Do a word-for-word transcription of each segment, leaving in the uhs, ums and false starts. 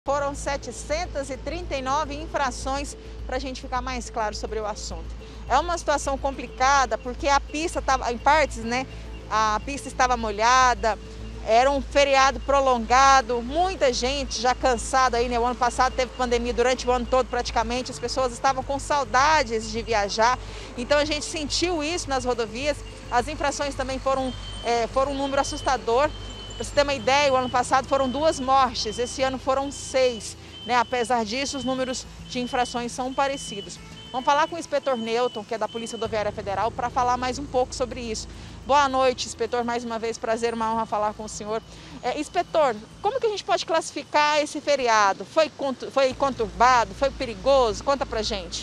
foram setecentas e trinta e nove infrações, para a gente ficar mais claro sobre o assunto. É uma situação complicada porque a pista estava, em partes, né, a pista estava molhada, era um feriado prolongado, muita gente já cansada aí, né? O ano passado teve pandemia durante o ano todo praticamente, as pessoas estavam com saudades de viajar, então a gente sentiu isso nas rodovias. As infrações também foram, é, foram um número assustador. Para você ter uma ideia, o ano passado foram duas mortes, esse ano foram seis, né? Apesar disso, os números de infrações são parecidos. Vamos falar com o inspetor Newton, que é da Polícia Rodoviária Federal, para falar mais um pouco sobre isso. Boa noite, inspetor, mais uma vez, prazer, uma honra falar com o senhor. É, inspetor, como que a gente pode classificar esse feriado? Foi, foi conturbado, foi perigoso? Conta pra gente.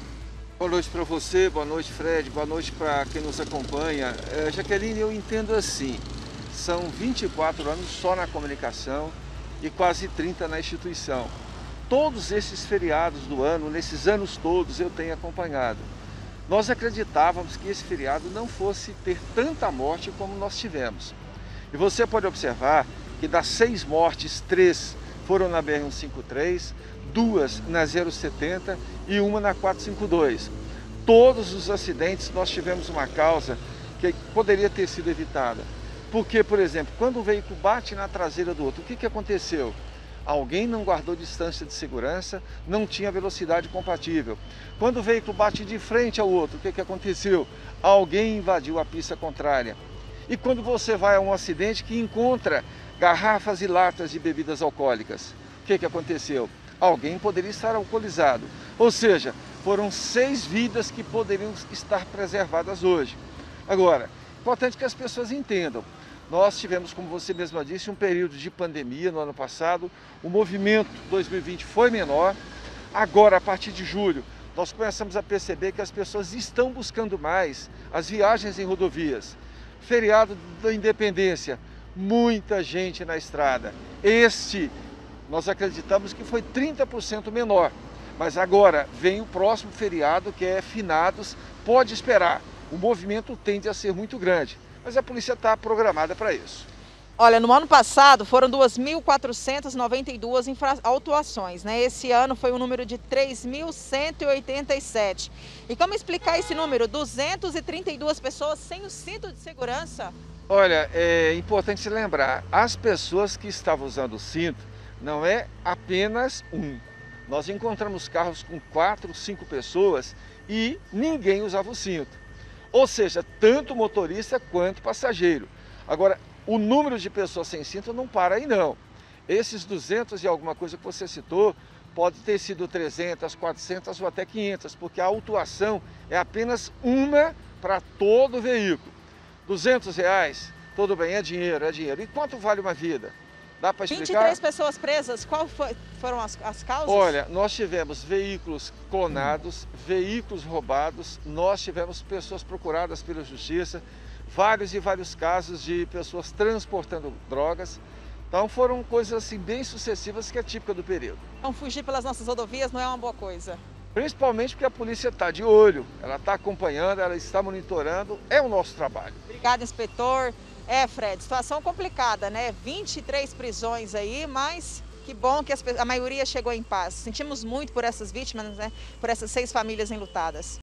Boa noite para você, boa noite, Fred, boa noite para quem nos acompanha. É, Jaqueline, eu entendo assim, são vinte e quatro anos só na comunicação e quase trinta na instituição. Todos esses feriados do ano, nesses anos todos, eu tenho acompanhado. Nós acreditávamos que esse feriado não fosse ter tanta morte como nós tivemos. E você pode observar que das seis mortes, três foram na B R cento e cinquenta e três, duas na zero setenta e uma na quatrocentos e cinquenta e dois. Todos os acidentes nós tivemos uma causa que poderia ter sido evitada. Porque, por exemplo, quando o veículo bate na traseira do outro, o que que aconteceu? Alguém não guardou distância de segurança, não tinha velocidade compatível. Quando o veículo bate de frente ao outro, o que que aconteceu? Alguém invadiu a pista contrária. E quando você vai a um acidente que encontra garrafas e latas de bebidas alcoólicas, o que que aconteceu? Alguém poderia estar alcoolizado. Ou seja, foram seis vidas que poderiam estar preservadas hoje. Agora, importante que as pessoas entendam. Nós tivemos, como você mesma disse, um período de pandemia no ano passado, o movimento dois mil e vinte foi menor. Agora, a partir de julho, nós começamos a perceber que as pessoas estão buscando mais as viagens em rodovias. Feriado da Independência, muita gente na estrada. Este, nós acreditamos que foi trinta por cento menor, mas agora vem o próximo feriado, que é Finados, pode esperar. O movimento tende a ser muito grande. Mas a polícia está programada para isso. Olha, no ano passado foram duas mil quatrocentas e noventa e duas autuações, né? Esse ano foi um número de três mil cento e oitenta e sete. E como explicar esse número? duzentas e trinta e duas pessoas sem o cinto de segurança? Olha, é importante se lembrar, as pessoas que estavam usando o cinto não é apenas um. Nós encontramos carros com quatro, cinco pessoas e ninguém usava o cinto. Ou seja, tanto motorista quanto passageiro. Agora, o número de pessoas sem cinto não para aí não. Esses duzentos e alguma coisa que você citou, pode ter sido trezentas, quatrocentas ou até quinhentas, porque a autuação é apenas uma para todo o veículo. duzentos reais, tudo bem, é dinheiro, é dinheiro. E quanto vale uma vida? Dá para explicar? vinte e três pessoas presas, qual foi, foram as, as causas? Olha, nós tivemos veículos clonados, veículos roubados, nós tivemos pessoas procuradas pela justiça, vários e vários casos de pessoas transportando drogas. Então foram coisas assim bem sucessivas, que é típica do período. Então fugir pelas nossas rodovias não é uma boa coisa. Principalmente porque a polícia está de olho, ela está acompanhando, ela está monitorando, é o nosso trabalho. Obrigada, inspetor. É, Fred, situação complicada, né? vinte e três prisões aí, mas que bom que as, a maioria chegou em paz. Sentimos muito por essas vítimas, né? Por essas seis famílias enlutadas.